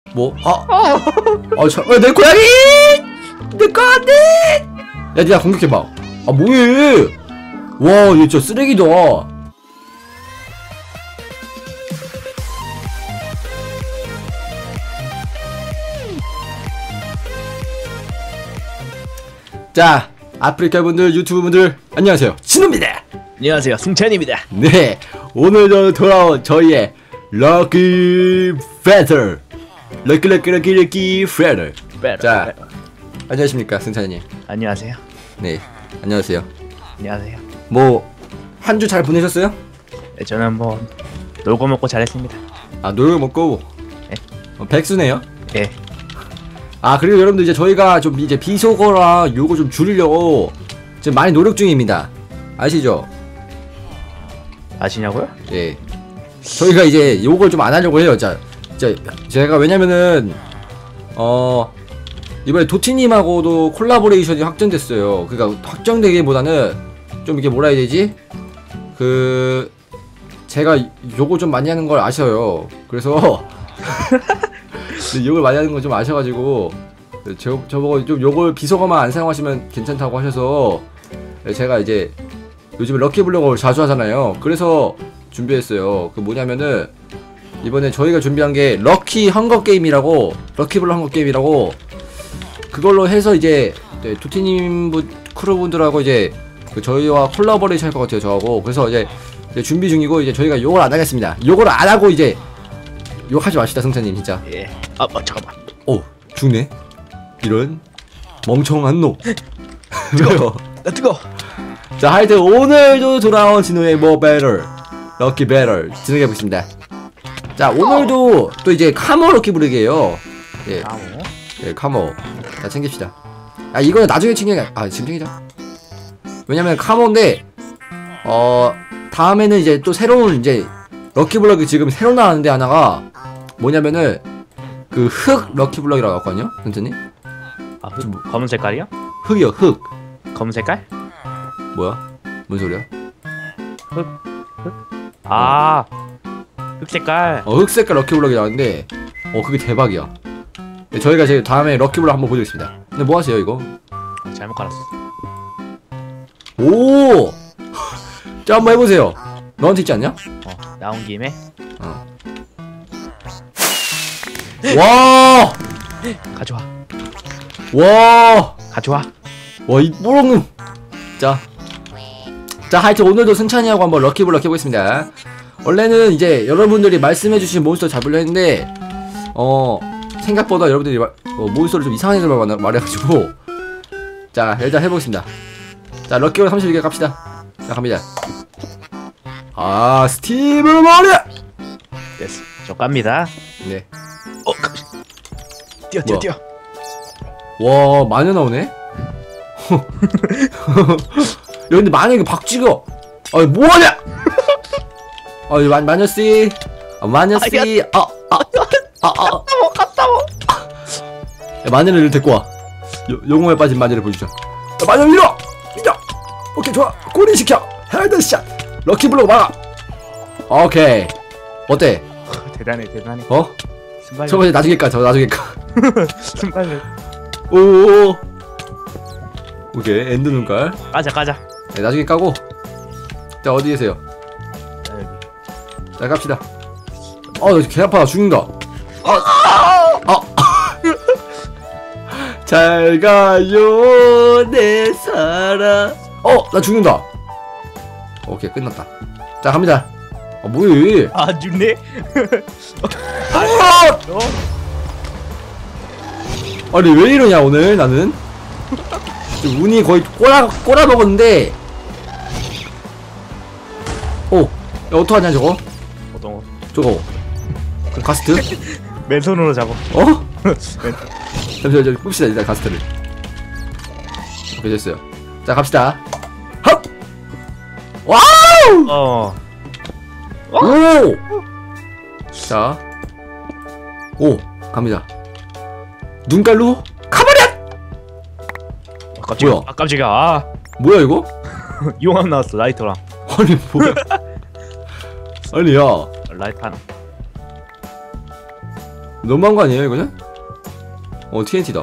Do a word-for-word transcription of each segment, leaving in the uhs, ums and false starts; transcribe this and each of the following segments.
뭐? 아! 아, 저, 어, 내 고양이! 내 거 안 돼! 야, 니가 공격해봐. 아, 뭐해! 와, 얘 진짜 쓰레기다. 자, 아프리카 분들, 유튜브 분들, 안녕하세요. 진우입니다. 안녕하세요. 승찬입니다. 네, 오늘도 돌아온 저희의 럭키 패터. 럭키 럭키 럭키 럭키 패터. 자, 안녕하십니까, 승찬님. 안녕하세요. 네, 안녕하세요. 안녕하세요. 뭐, 한 주 잘 보내셨어요? 네, 저는 뭐 놀고 먹고 잘했습니다. 아, 놀고 먹고. 네. 어, 백수네요. 네. 아, 그리고 여러분들 이제 저희가 좀 이제 비속어랑 요거 좀 줄이려고 지금 많이 노력 중입니다. 아시죠? 아시냐고요? 예. 저희가 이제 요걸 좀 안 하려고 해요. 자, 자, 제가 왜냐면은 어 이번에 도티님하고도 콜라보레이션이 확정됐어요. 그러니까 확정되기보다는 좀 이게 뭐라 해야 되지? 그 제가 요거 좀 많이 하는 걸 아셔요. 그래서 욕을 많이 하는 거 좀 아셔가지고 저, 저보고 좀 요걸 비속어만 안 사용하시면 괜찮다고 하셔서 제가 이제 요즘에 럭키블럭을 자주 하잖아요. 그래서 준비했어요. 그 뭐냐면은 이번에 저희가 준비한 게 럭키 헝거게임이라고, 럭키블럭 헝거게임이라고, 그걸로 해서 이제 네, 도티님 크루분들하고 이제 그 저희와 콜라보레이션 할 것 같아요, 저하고. 그래서 이제, 이제 준비 중이고, 이제 저희가 요걸 안 하겠습니다. 요걸 안 하고 이제 욕하지 마시다, 승찬님, 진짜. 예. 아, 어, 잠깐만. 오, 죽네. 이런 멍청한 놈. 왜요? 나 뜨거. 자, 하여튼 오늘도 돌아온 진우의 뭐 배럴, 럭키 배럴 진행해 보겠습니다. 자, 오늘도 또 이제 카모 럭키 부르기예요. 예, 카모. 예, 카모. 자, 챙깁시다. 아, 이거는 나중에 챙겨. 아, 지금 챙기자. 왜냐면 카모인데, 어, 다음에는 이제 또 새로운 이제 럭키블럭이 지금 새로 나왔는데 하나가 뭐냐면은 그 흑 럭키블럭이라고 했거든요, 선생님. 아, 흑, 뭐, 검은 색깔이요? 흑이요, 흑. 검은 색깔? 뭐야? 뭔 소리야? 흑? 흑? 아, 흑 색깔. 어, 흑 색깔 럭키블럭이 나왔는데, 어, 그게 대박이야. 네, 저희가 이제 다음에 럭키블럭 한번 보여드리겠습니다. 근데 뭐 하세요, 이거? 어, 잘못 깔았어. 오! 자, 한번 해보세요. 너한테 있지 않냐? 어, 나온 김에. 어. 와! 가져와. 와! 가져와. 와, 이 뽀롱은. 자. 자, 하여튼 오늘도 승찬이하고 한번 럭키블럭 해보겠습니다. 원래는 이제 여러분들이 말씀해주신 몬스터 잡으려 했는데, 어, 생각보다 여러분들이 마, 어, 몬스터를 좀 이상하게 말, 말해가지고. 자, 일단 해보겠습니다. 자, 럭키블럭 삼십일 개 갑시다. 자, 갑니다. 아, 스티브 머리야! 됐어. 저 깝니다. 네. 어, 뛰어, 뛰어, 뭐야? 뛰어. 와, 마녀 나오네? 야, 근데 마녀 이거 박쥐가. 아, 뭐하냐? 아, 마, 마녀씨. 아, 마녀씨. 아, 아, 아, 아. 갔다 갔다 야, 마녀를 데리고 와. 요, 용어에 빠진 마녀를 보여주자. 야, 마녀 밀어! 밀어! 오케이, 좋아. 꼬리시켜. 헤드샷. 럭키블럭 막아. 오케이. 어때? 대단해, 대단해. 어? 순발력. 저번에 나중에 까, 저 나중에 까. 순발력. 오오오. 오케이, 엔드 눈깔. 까자, 까자. 네, 나중에 까고. 자, 어디 계세요? 자, 여기. 자, 갑시다. 어, 나 개 아파. 죽는다. 아! 아! 잘 가요, 내 사랑. 어, 나 죽는다. 오케이, 끝났다. 자, 갑니다. 아, 뭐해? 아, 죽네? 아! 너? 아니, 왜 이러냐, 오늘 나는? 지금 운이 거의 꼬라, 꼬라 먹었는데. 오, 야, 어떡하냐, 저거? 어떤 거? 저거. 가스트? 맨손으로 잡아. 어? 잠시만, 저 꿉시다, 일단 가스트를. 오케이, 됐어요. 자, 갑시다. 헉! 와우! 어. 오! 자. 오, 갑니다. 눈깔로 가버려! 아, 깜짝이야. 뭐야? 아, 깜짝이야. 아, 뭐야, 이거? 용암 나왔어, 라이터랑. 아니, 뭐야? 아니, 야. 라이터 하나. 너무한 거 아니에요 이거는? 어 티엔티다.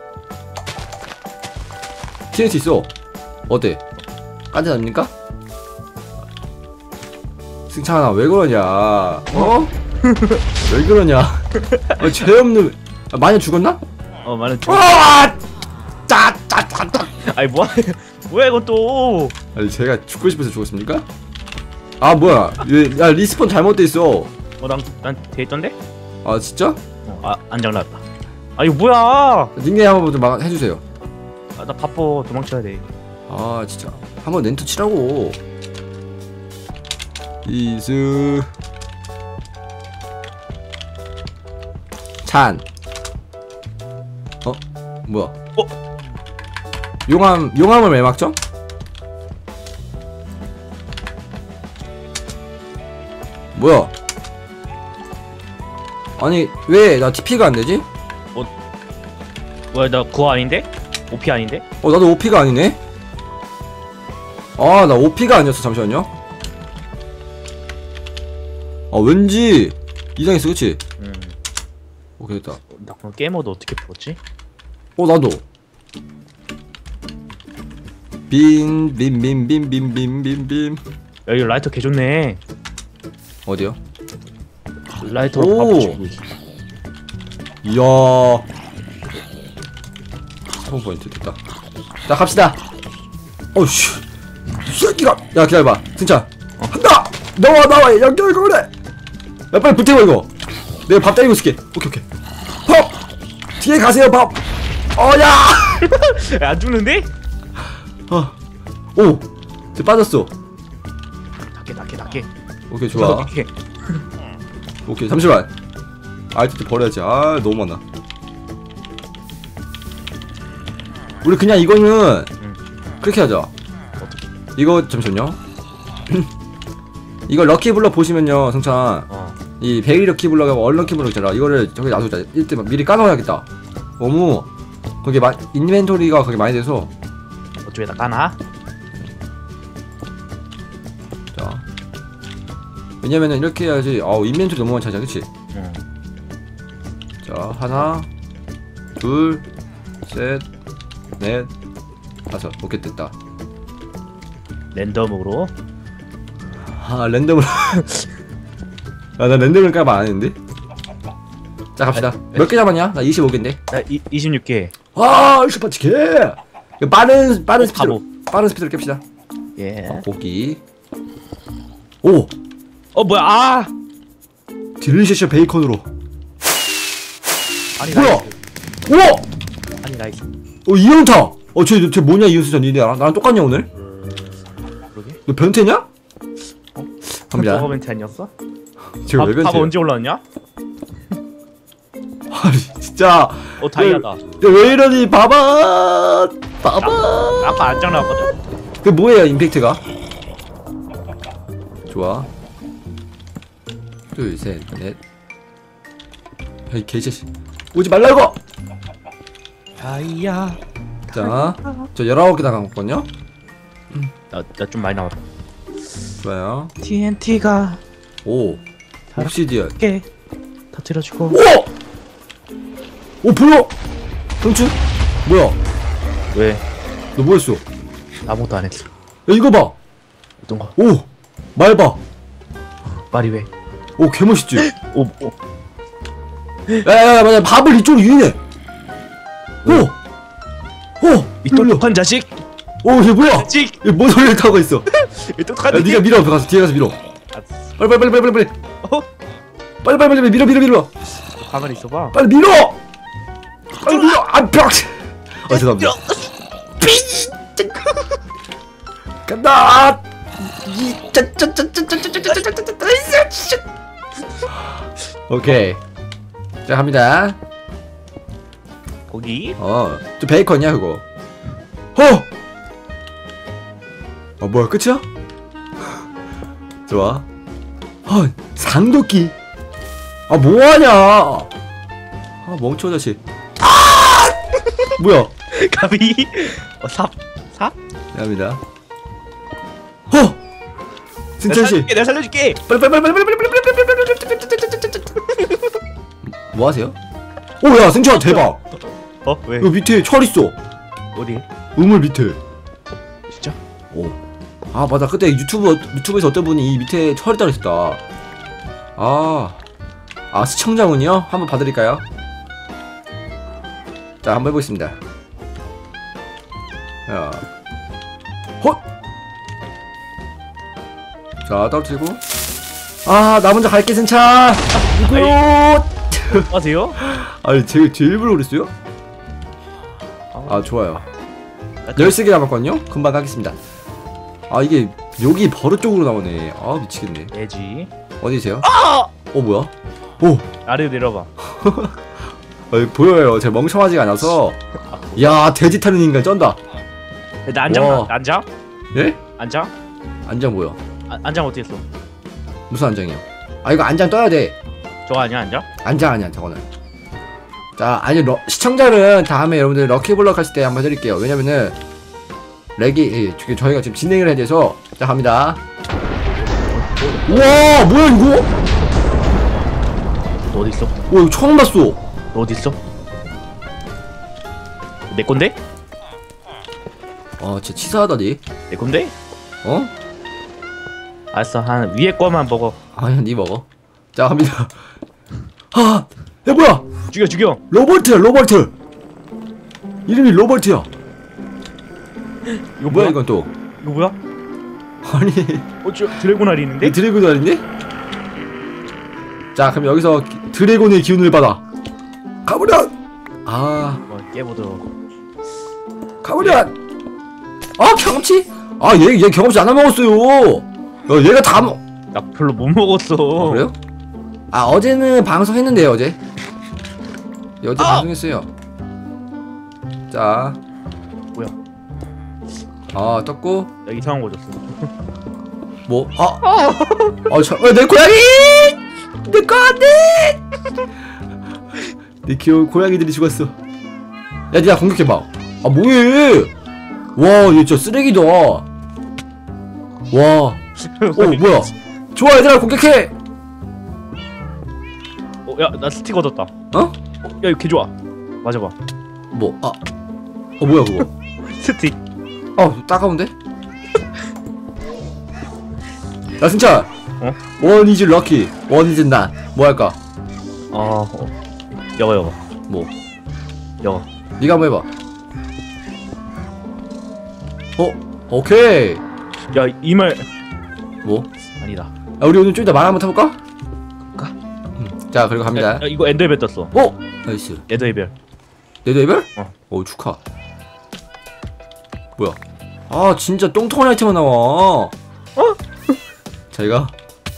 티엔티 있어. 어때? 깐지 납니까? 승찬아 왜 그러냐? 어? 왜 그러냐? 어, 죄 없는. 아, 마녀 죽었나? 어 많은 중. 와! 짜짜짜짜. 아니 뭐야? 뭐야 이건 또? 아니 제가 죽고 싶어서 죽었습니까? 아 뭐야? 얘, 야 리스폰 잘못돼 있어. 어난난돼 있던데? 아 진짜? 어아 안장 나왔다. 아 이거 뭐야? 닉네임 한번 좀 막 해주세요. 아, 나 바빠 도망쳐야 돼. 아 진짜 한번 렌트 치라고. 이스 찬. 어? 뭐야? 어? 용암 용암을 왜 막죠? 뭐야? 아니 왜 나 티피가 안 되지? 뭐야 나 그거 아닌데? 오피 아닌데? 어 나도 오피가 아니네? 아 나 오피가 아니었어. 잠시만요. 아 왠지 이상했어 그치? 음. 오케이 됐다. 나 그럼 게이머도 어떻게 풀었지? 어 나도 빈빈빈빈빈빈빈빈 야 이거 라이터 개 좋네. 어디요? 라이터로 오. 바꿔 주고. 이야 스폰 포인트 됐다. 자 갑시다. 어우씨 이 새끼가. 야 기다려봐 진짜. 어. 한다. 나와 나와 연결 그래. 야 빨리 붙여봐 이거. 내가 밥 때리고 있을게. 오케이 오케이. 밥 뒤에 가세요 밥. 어야. 야, 안 죽는데? 어. 오 이제 빠졌어. 닦게 닦게 닦게. 오케이 좋아. 닦게. 오케이 잠시만. 아이템 버려야지. 아 너무 많아. 우리 그냥 이거는 응. 그렇게 하자. 어떻게? 이거 잠시만요. 이거 럭키블럭 보시면요 성찬 어. 이 베리 럭키블럭하고 얼럭키블럭 있잖아. 이거를 저기 놔두자. 일단 미리 까놓아야겠다. 너무 거기 마, 인벤토리가 거기 많이 돼서. 어쪽에다 까나? 자 왜냐면은 이렇게 해야지. 아우 인벤토리 너무 많이 차지하 그치? 응. 자 하나 둘 셋 넷 다섯. 오케이 됐다. 랜덤으로. 아 랜덤으로. 아 나 랜덤을 까봐 안 했는데. 자 갑시다. 몇 개 잡았냐? 나 이십오 개인데. 나 이, 이십육 개. 아 슈퍼치킨. 빠른 빠른 스피드로 바보. 빠른 스피드로 깹시다. 예. 어, 고기. 오 어 뭐야? 아! 딜리셔스 베이컨으로. 아니 뭐야? 나이스. 우와. 아니 나이스. 어 이영타. 어쟤쟤 쟤 뭐냐 이윤수전 니네 나랑, 나랑 똑같냐 오늘? 그러게. 너 변태냐? 갑니다. 버거멘트 아니었어? 지금 왜 밥, 밥 변태야? 언제 올라왔냐? 아니 진짜. 어 다이아다. 야, 왜 이러니 봐봐 봐봐. 아까 안장 나왔거든. 그 뭐예요 임팩트가? 좋아. 둘 셋 넷. 야이 개자식 오지 말라고. 다이아. 자저 열아홉 개 나갔거든요. 나나 좀 많이 나왔다. 좋아요. 티엔티가 오 옵시디언. 깨 터뜨려주고. 오! 오 보여! 형춘? 뭐야? 왜? 너 뭐했어? 야 아무것도 안 했어. 이거 봐! 어떤 거? 오! 말 봐! 말이 왜? 오 개멋있지? 오, 오. 야야야 맞아 밥을 이쪽으로 유인해! 오! 오! 이 똑똑한 자식! 오얘 뭐야? 자식! 얘뭔 소리를 타고 있어? 이 똑똑한 야 자식! 니가 밀어 가서 뒤에 가서 밀어. 빨리 빨리 빨리 빨리 빨리 어? 빨리 빨리 빨리 밀어 밀어 밀어 가만히 있어봐. 빨리 밀어! 빨리 밀어! 아 벽! 아 죄송합니다. 간다! 오케이 자 갑니다. 거기? 어저 베이컨이야 그거. 어! 어 뭐야 끝이야? 좋아. 어 상도끼. 아 뭐하냐? 아 멍청한 자식. 아! 뭐야? 가비? 어, 삽? 삽? 갑니다. 어! 승찬 씨. 내가 살려줄게! 빨리 빨리 빨리 빨리 빨리 빨리 빨리 빨리 빨리 빨리 빨리 빨리 빨리 빨리 빨리. 뭐 하세요? 오야 승철아 대박. 어? 왜? 여기 밑에 철 있어. 어디? 우물 밑에. 진짜? 오. 아 맞아 그때 유튜브 유튜브에서 어떤 분이 이 밑에 철이 따로 있었다. 아. 아 시청자분이요? 한번 봐드릴까요? 자 한번 해보겠습니다. 야. 헛. 자 떨어뜨리고. 아 나 먼저 갈게 승차. 이거. 아세요? 아니 제, 제 일부러 그랬어요? 아 좋아요. 열세 개 남았거든요? 금방 가겠습니다. 아 이게 여기 버릇 쪽으로 나오네. 아 미치겠네. 돼지. 어디세요? 아! 어 뭐야? 오! 아래로 내려봐. 어, 보여요. 제가 멍청하지가 않아서. 야 돼지 타는 인간 쩐다. 나 안장 와. 안장? 예? 안장? 안장 뭐야? 아, 안장 어떻게 했어? 무슨 안장이요? 아 이거 안장 떠야 돼. 저거 아니야 안장? 안장 아니야 저거는. 자 아니 러, 시청자는 다음에 여러분들 럭키블럭 하실 때 한번 해드릴게요. 왜냐면은 렉이 예, 저기 저희가 지금 진행을 해야 돼서. 자 갑니다. 우와 뭐야 이거? 너 어디 있어? 오 이거 처음 봤어. 너 어디 있어? 내 건데? 아 진짜 치사하다니. 내 건데? 어? 알았어 한 위에 거만 먹어. 아니야 니 먹어. 자 갑니다. 아! 야 뭐야? 죽여 죽여. 로버트야 로버트. 이름이 로버트야. 이거 뭐야 뭐야? 이건 또? 이거 뭐야? 아니 어, 저 드래곤 알이 있는데? 드래곤 아닌데? 자 그럼 여기서 기- 드래곤의 기운을 받아. 가버려! 아 어, 깨보도. 가버려! 아 경험치? 아얘 얘 경험치 안 먹었어요. 야 얘가 다 먹. 나 별로 못 먹었어. 아, 그래요? 아 어제는 방송했는데요 어제. 예, 어제 아! 방송했어요. 자 뭐야? 아 떴고 나 이상한 거 줬어. 뭐? 아! 아, 저, 어, 내 고양이! 내 거 안 돼! 내 귀여운 고양이들이 죽었어. 야, 니나 공격해봐. 아, 뭐해! 와, 얘 진짜 쓰레기다. 와. 오, 뭐야. 좋아, 얘들아, 공격해! 어, 야, 나 스틱 얻었다. 어? 어, 야, 이거 개 좋아. 맞아봐. 뭐, 아. 어, 뭐야, 그거. 스틱. 어, 따가운데? 야, 승차! 어? 원 이즈 럭키, 원 이즈 나. 뭐 할까? 어, 어. 여거, 여거. 뭐? 여거. 니가 한번 해봐. 어? 오케이. 야, 이 말. 뭐? 아니다. 야, 우리 오늘 좀 이따 말 한번 타볼까? 가. 응. 자, 그리고 갑니다. 야, 야, 이거 엔더벨 떴어. 어? 나이스. 엔더벨. 네더이별? 어. 오, 축하. 뭐야? 아, 진짜 똥통한 아이템만 나와. 어? 자기가.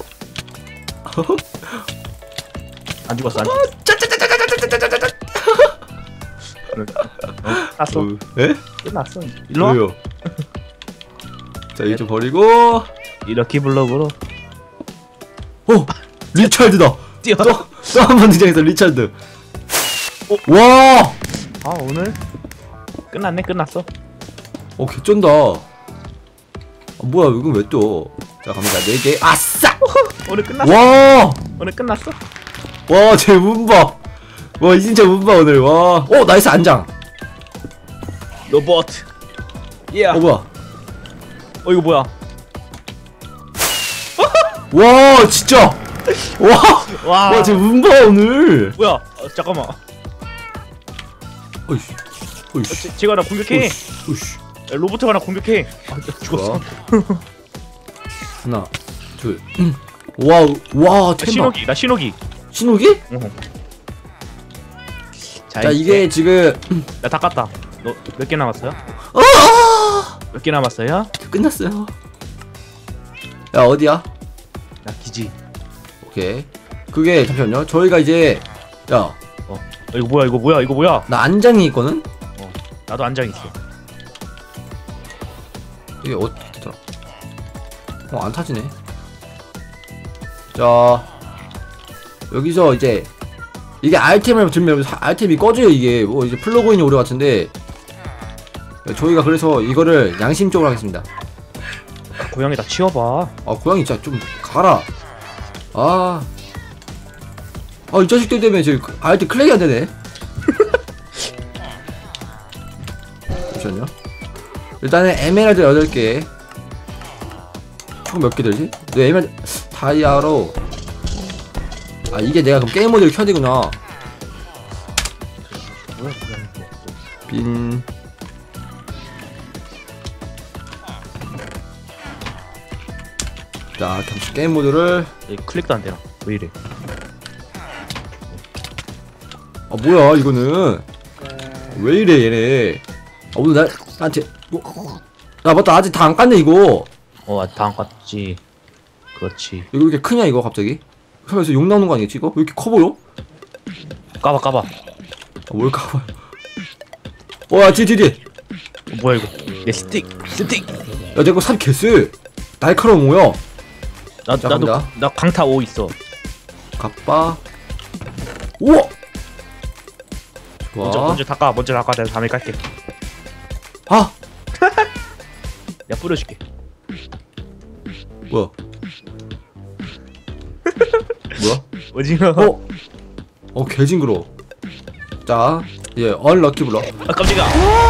안 죽었어, 안 죽었어. 어, 땄어. 어, 에? 끝났어. 일로 와. 왜요? 자, 이거 좀 버리고. 이 럭키 블럭으로 어! 리찰드다! 뛰어. 또, 또 한 번 등장했어, 리찰드. 어? 와! 아, 오늘 끝났네, 끝났어. 어, 개쩐다. 아, 뭐야, 이건 왜 또? 자, 갑니다. 네 개. 아싸! 오늘 끝났어. 와! 오늘 끝났어. 와, 제 문봐. 와, 이 진짜 문봐, 오늘. 와. 어, 나이스, 안장. 로봇. 예. 어, 뭐야. 어, 이거 뭐야? 와, 진짜. 와! 와. 와, 제 문봐, 오늘. 뭐야? 어, 잠깐만. 어이씨. 어, 어이씨. 제, 제가 나 공격해. 어이씨. 야, 로봇가 나 공격해. 아, 나 죽었어. 하나, 둘. 음. 와우, 와, 나 템바. 신호기, 나 신호기. 신호기? 어. 자, 자, 이제 이게 지금. 나 다 깠다. 너 몇 개 남았어요? 아! 몇 개 남았어요? 끝났어요. 야, 어디야? 나 기지. 오케이. 그게, 잠시만요. 저희가 이제. 야, 어. 어, 이거 뭐야? 이거 뭐야? 이거 뭐야? 나 안장이 있거든? 어. 나도 안장 있어. 이게 어떻게 되더라? 어, 안 타지네. 자, 여기서 이제 이게 아이템을 들면 사- 아이템이 꺼져요. 이게 뭐 이제 플러그인이 오류 같은데 저희가 그래서 이거를 양심적으로 하겠습니다. 고양이 다 치워봐. 아, 고양이 진짜 좀 가라. 아, 아, 이 자식들 때문에 지금 아이템 클릭이 안 되네. 잠시만요. 일단은 에메랄드 여덟 개. 총 몇 개 들지? 네, 에메랄드 다이아로. 아, 이게 내가 그럼 게임 모드를 켜야 되구나. 뭐야 고양이 또 없어. 빈. 자, 잠시 게임 모드를. 여기 클릭도 안 되나? 왜 이래? 아, 뭐야, 이거는. 왜 이래, 얘네. 아, 오늘 나, 나한테. 뭐, 아, 맞다. 아직 다 안 깠네, 이거. 어 아직 다안 깠지. 그렇지. 이거 왜 이렇게 크냐, 이거, 갑자기? 설마 욕 나오는 거 아니겠지, 이거? 왜 이렇게 커 보여? 까봐 까봐. 어, 아, 뭘 까봐. 와, 뒤, 뒤, 뒤. 어, 뭐야 이거? 내 스틱 스틱. 야, 내거 삽 개쎄. 날카로운 뭐야? 나 자, 나도 갑니다. 나 강타 오 있어. 갑바. 우와! 먼저 좋아. 먼저 닦아 먼저 닦아 내가 다음에 깔게. 아! 내가 뿌려줄게. 뭐야? 뭐야? 오징어. 어? 어, 개징그러. 자, 예, 얼럭키 블럭. 아 깜짝이야.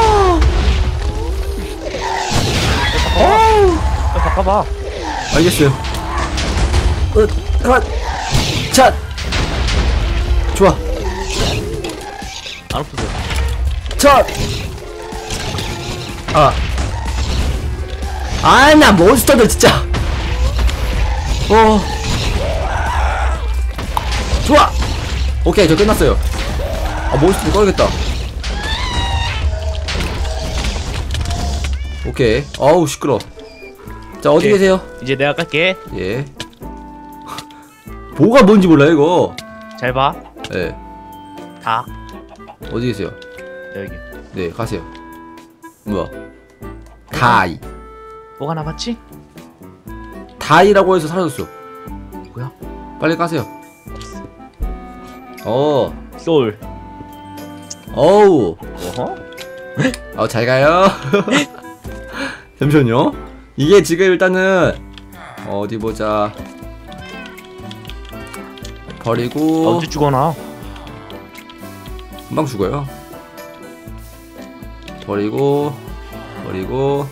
야 바꿔봐. 알겠어요. 으, 하나, 자, 좋아. 안 없어져. 자, 아, 아, 나 몬스터들 진짜. 어, 좋아. 오케이, 저 끝났어요. 아, 몬스터 꺼야겠다. 오케이. 어우, 시끄러. 자, 어디 오케이. 계세요? 이제 내가 깔게. 예. 뭐가 뭔지 몰라요, 이거. 잘 봐. 예. 다 어디 계세요? 여기. 네, 가세요. 뭐야? 다이. 뭐가 남았지? 다이라고 해서 사라졌어. 뭐야? 빨리 가세요. 어, 소울. 어우. 어허? 어, 잘 가요. 잠시만요. 이게 지금 일단은 어디 보자. 버리고 언제 죽어나? 금방 죽어요. 버리고 버리고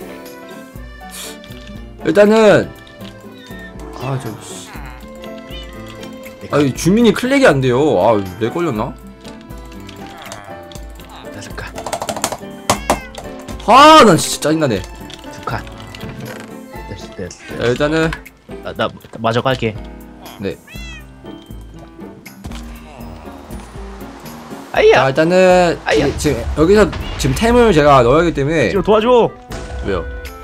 일단은 아저 아 주민이 클릭이 안 돼요. 아, 내 걸렸나? 다섯 칸. 아, 난 진짜 짜증나네. 두 칸. 됐어 됐어. 자, 일단은 나, 나 마저 깔게. 네. 아이야. 자, 일단은 아이야. 이- 지금 여기서 지금 템을 제가 넣어야 하기 때문에 지금 도와줘. 왜요?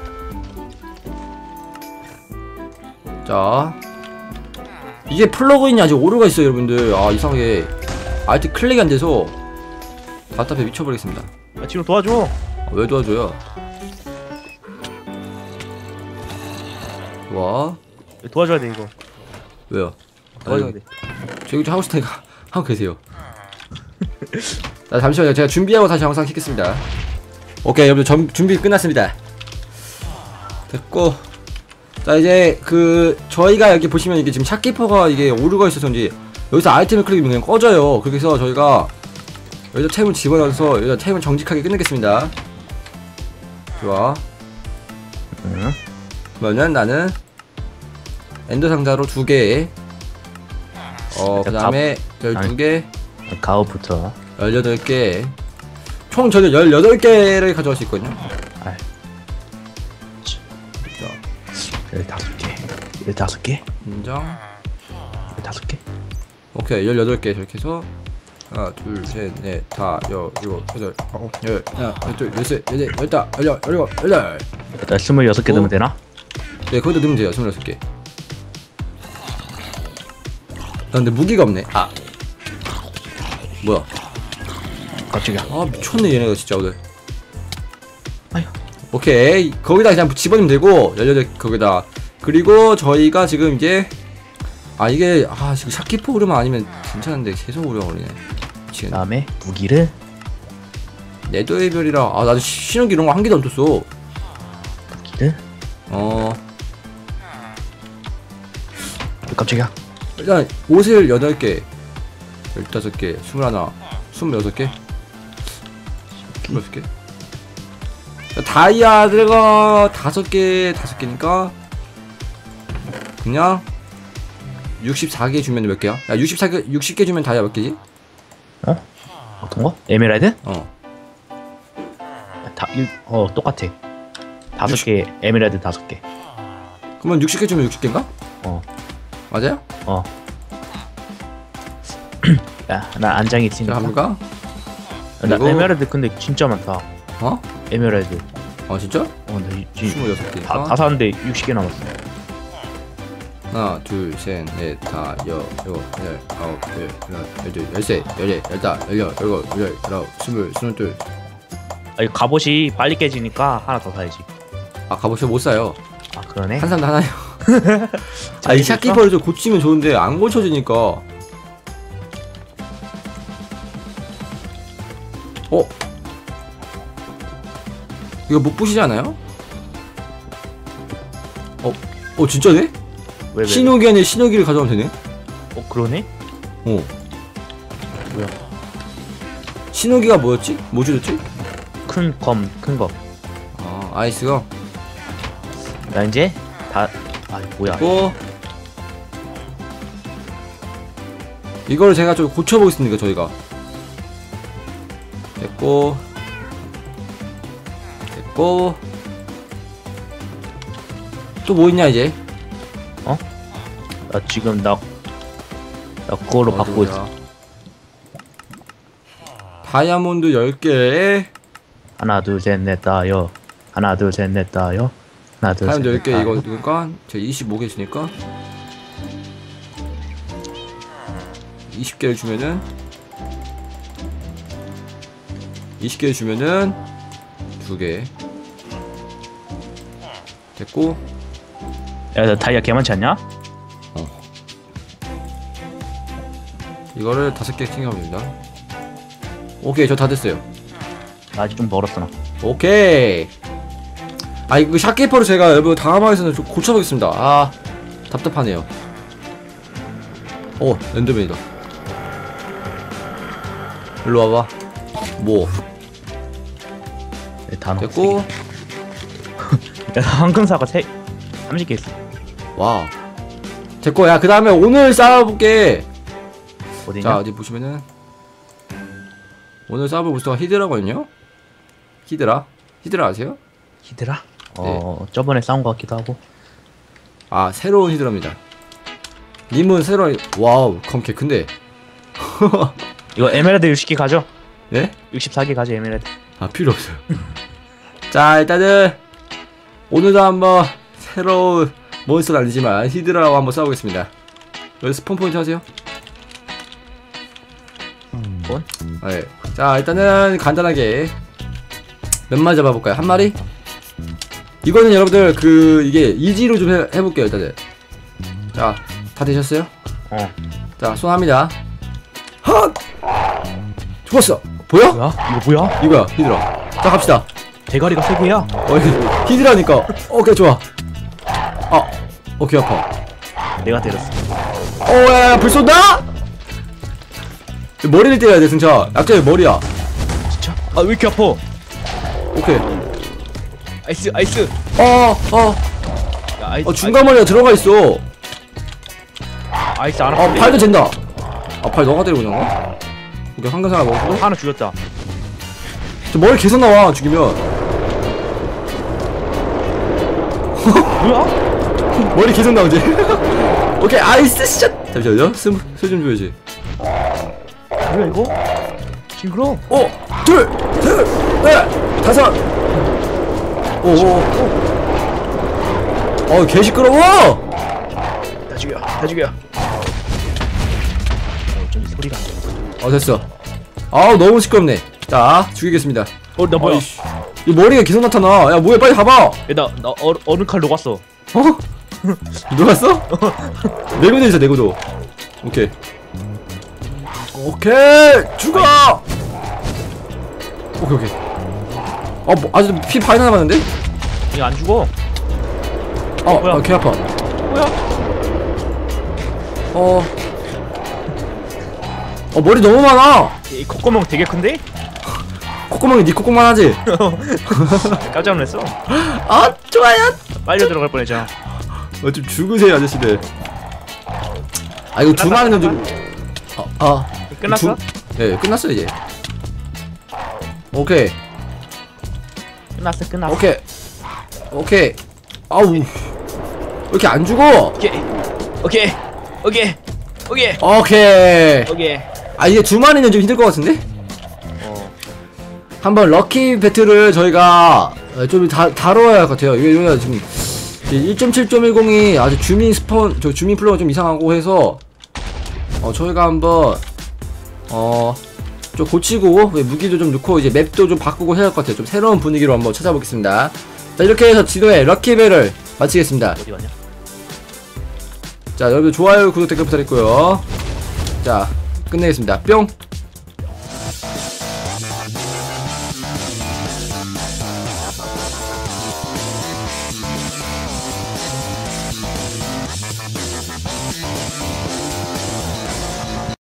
자, 이게 플러그인이 아직 오류가 있어요, 여러분들. 아, 이상하게 알트 클릭이 안 돼서 답답해 미쳐버리겠습니다. 아, 지금 도와줘. 아, 왜 도와줘요? 좋아. 도와줘야 돼 이거. 왜요? 도와줘야 아니, 돼. 저 이거 좀 하고 싶으니까 하고 계세요. 자, 잠시만요. 제가 준비하고 다시 영상 켜겠습니다. 오케이, 여러분들 전, 준비 끝났습니다. 됐고, 자, 이제 그 저희가 여기 보시면 이게 지금 샷키퍼가 이게 오류가 있어서인지 여기서 아이템을 클릭하면 그냥 꺼져요. 그래서 저희가 여기서 템을 집어넣어서 여기서 템을 정직하게 끝내겠습니다. 좋아. 응. 그러면 나는 엔더 상자로 두 개, 어, 그 다음에 열두 개, 가오부터. 열여덟 개, 총 저는 열여덟 개를 가져갈 수 있거든요. 아. 자, 열다섯 개. 열다섯 개. 인정. 열다섯 개. 오케이, 열여덟 개 저렇게 해서 하나, 둘, 셋, 넷, 다, 여, 일곱, 여덟, 아홉, 열, 하나, 둘, 열셋, 열넷, 열다, 열여, 열일곱, 열여덟. 나 스물여섯 개 오. 넣으면 되나? 네, 거기다 넣으면 돼요. 스물여섯 개. 나 근데 무기가 없네. 아, 뭐야? 깜짝이야. 아, 미쳤네 얘네가 진짜 오늘. 아휴. 오케이, 거기다 그냥 집어넣으면 되고 열여덟 거기다. 그리고 저희가 지금 이제 아 이게 아 지금 샤키포 오류만 아니면 괜찮은데 계속 오류가 걸리네. 미치겠네. 다음에 무기를. 네더의 별이라 아 나도 시- 신호기 이런 거 한 개도 안 떴어. 무기를. 어 깜짝이야. 일단 옷을 여덟 개. 열다섯 개, 스물하나, 스물여섯 개, 스물여섯 개. 다이아 들어가 다섯 개, 다섯 개니까 그냥 육십사 개 주면 몇 개야? 야, 육십사 개, 육십 개 주면 다이아 몇 개지? 어? 어떤 거? 에메랄드? 어. 다, 일, 어 똑같아. 다섯 개 에메랄드 다섯 개. 그러면 육십 개 주면 육십 개인가? 어. 맞아요? 어. 야, 나 안장이 자, 있으니까. 갑니까? 나 그리고- 에메랄드 근데 진짜 많다. 어? 에메랄드. 어, 진짜? 어, 나 이- 이- 스물여섯 개. 다, 다 샀는데 육십 개 남았어. 하나, 둘, 셋, 넷, 다, 여, 여, 열, 아홉, 열, 하나, 열둘, 열셋, 열넷, 열다, 열여, 열일곱, 열여덟, 열아홉, 스물, 스물둘. 아니 갑옷이 빨리 깨지니까 하나 더 사야지. 아, 갑옷이 못 사요. 아 그러네. 한 사람도 하나요. 아, 이 샷키퍼를 좀 고치면 좋은데 안 고쳐지니까. 어? 이거 못 부시지 않아요? 어? 어, 진짜네? 왜, 왜, 왜? 신호기 안에 신호기를 가져가면 되네? 어 그러네? 어. 뭐야? 신호기가 뭐였지? 뭐 주셨지? 큰 검, 큰 거. 아, 아이스가. 나 이제 다. 아 뭐야? 고 이걸 제가 좀 고쳐보겠습니다. 저희가 됐고 됐고 또 뭐 있냐 이제? 나 지금 나. 나 그걸로 받고 있어. 다이아몬드 열 개, 하나 둘 셋 넷 다여. 하나 둘 셋 넷 다여. 하나 둘 셋 다이아몬드 열 넷 개 다여. 이거 그러니까 제가 이십오 개 주니까 이십 개를 주면은 이십 개를 주면은 두 개 됐고. 야, 나 다이아 개 많지 않냐? 이거를 다섯 개 챙겨가면 됩니다. 오케이, 저 다 됐어요. 나 아직 좀 멀었어 나. 오케이. 아, 이거 샷키퍼를 제가 여러분 다음 화에서는 좀 고쳐보겠습니다. 아, 답답하네요. 오, 랜드맨이다. 일로 와봐. 뭐 네, 다 넣어. 됐고. 야, 나 황금사과 세 삼십 개 있어. 와, 됐고. 야, 그 다음에 오늘 쌓아볼게. 어디냐? 자, 어디 보시면은 오늘 쌓아볼 보스가 히드라거든요. 히드라 히드라 아세요? 히드라? 어, 저번에 싸운 것 같기도 하고. 아, 새로운 히드라입니다. 님은 새로운. 와우, 검 개 큰데. 이거 에메랄드 육십 개 가져. 네? 육십사 개 가져 에메랄드. 아, 필요 없어요. 자, 일단은 오늘도 한번 새로운 몬스터는 아니지만 히드라라고 한번 싸우겠습니다. 여기 스폰 포인트 하세요. 뭔? 네. 자, 일단은 간단하게 몇 마리 잡아볼까요? 한 마리? 이거는 여러분들 그 이게 이지로 좀 해, 해볼게요. 일단은. 자, 다 되셨어요? 어. 자, 손 합니다. 헛! 죽었어. 보여? 뭐야? 이거 뭐야? 이거야, 히드라. 자, 갑시다. 대가리가 세 개야? 어, 이거 히드라니까. 오케이, 좋아. 아, 오케이, 아파. 내가 때렸어. 어, 야, 야, 불 쏜다? 머리를 때려야 돼, 승차. 약점이 머리야. 진짜? 아 왜 이렇게 아파? 오케이. 아이스 아이스. 어, 어, 야, 아이스. 어, 중간 머리가 들어가 있어. 아, 아이스 안 어, 아파. 팔도 잰다. 아, 팔 너가 때리고 있는 거야? 오케이, 황금사가 먹고. 하나 죽였다. 저 머리 계속 나와, 죽이면. 뭐야? 머리 계속 나오지? 오케이, 아이스 샷! 잠시만요. 스, 스좀 줘야지. 뭐야 이거? 징그러. 오! 둘! 셋! 넷! 다섯! 오, 오, 오. 어, 개 시끄러워! 다 죽여. 다 죽여. 어, 좀 소리가 안 나. 어, 됐어. 아우, 너무 시끄럽네. 자, 죽이겠습니다. 어, 나 뭐야? 아이씨. 이 머리가 계속 나타나. 야, 뭐야, 빨리 가봐! 야, 나, 나 어, 어느 칼 녹았어. 어? 녹았어? 내구도 있어, 내구도. 오케이. 오케이! 죽어! 오케이, 오케이. 아, 뭐, 아직 피 많이 남았는데? 이거 안 죽어. 어, 뭐야? 아, 개 아파. 뭐야? 어. 어 머리 너무 많아. 이 콧구멍 되게 큰데? 콧구멍이 네 콧구멍만 하지. 깜짝 놀랐어. 아 좋아요. 빨려 들어갈 뻔했잖아. 어 좀 죽으세요 아저씨들. 아 이거 두 마리는 좀. 어 어. 끝났어? 네 끝났어 이제. 오케이 끝났어 끝났어. 오케이 오케이. 아우 왜 이렇게 안 죽어? 오케이 오케이 오케이 오케이 오케이. 오케이. 아 이게 두 마리는 좀 힘들 것 같은데? 어. 한번 럭키 배틀을 저희가 좀 다, 다뤄야 할 것 같아요. 이게 여기가 지금 일 점 칠 점 일공이 아주 주민 스폰, 저 주민 플로가 좀 이상하고 해서 어 저희가 한번 어 좀 고치고 무기도 좀 넣고 이제 맵도 좀 바꾸고 해야 할 것 같아요. 좀 새로운 분위기로 한번 찾아보겠습니다. 자 이렇게 해서 지도에 럭키벨을 마치겠습니다. 어디 갔냐? 자 여러분 좋아요 구독 댓글 부탁드리고요. 자 끝내겠습니다. 뿅.